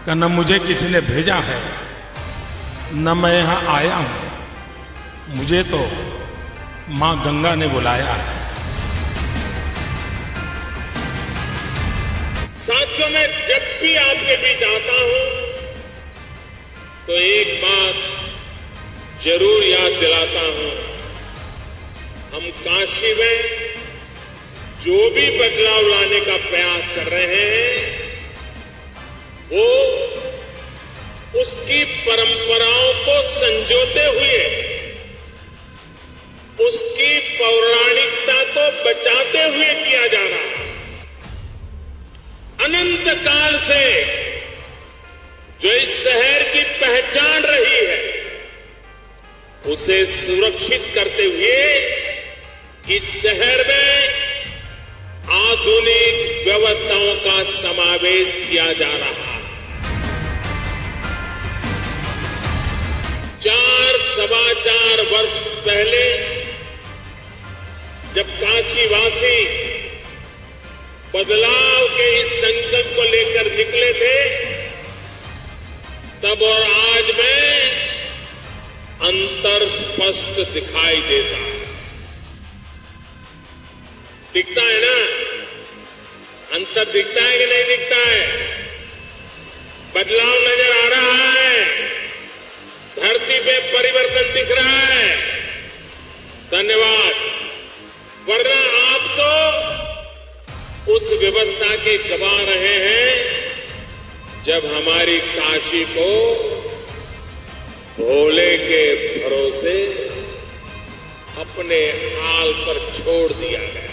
कि न मुझे किसी ने भेजा है, न मैं यहाँ आया हूँ, मुझे तो माँ गंगा ने बुलाया है। साथियों, मैं जब भी आपके बीच आता हूं तो एक बात जरूर याद दिलाता हूं। हम काशी में जो भी बदलाव लाने का प्रयास कर रहे हैं वो उसकी परंपराओं को संजोते हुए, उसकी पौराणिकता को बचाते हुए किया जा रहा है। अनंत काल से जो इस शहर की पहचान रही है उसे सुरक्षित करते हुए इस शहर में आधुनिक व्यवस्थाओं का समावेश किया जा रहा है। 4-4.25 वर्ष पहले जब काशीवासी बदलाव के इस संकल्प को लेकर निकले थे, तब और आज में अंतर स्पष्ट दिखाई देता है। दिखता है ना? अंतर दिखता है कि नहीं दिखता है? बदलाव नजर आ रहा है, धरती पे परिवर्तन दिख रहा है। धन्यवाद। वरना आप तो उस व्यवस्था के गवा रहे हैं जब हमारी काशी को भोले के भरोसे अपने हाल पर छोड़ दिया गया।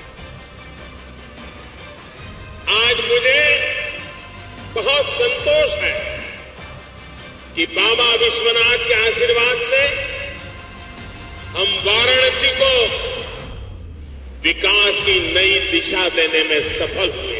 आज मुझे बहुत संतोष है कि बाबा विश्वनाथ के आशीर्वाद से हम वाराणसी को विकास की नई दिशा देने में सफल हुए।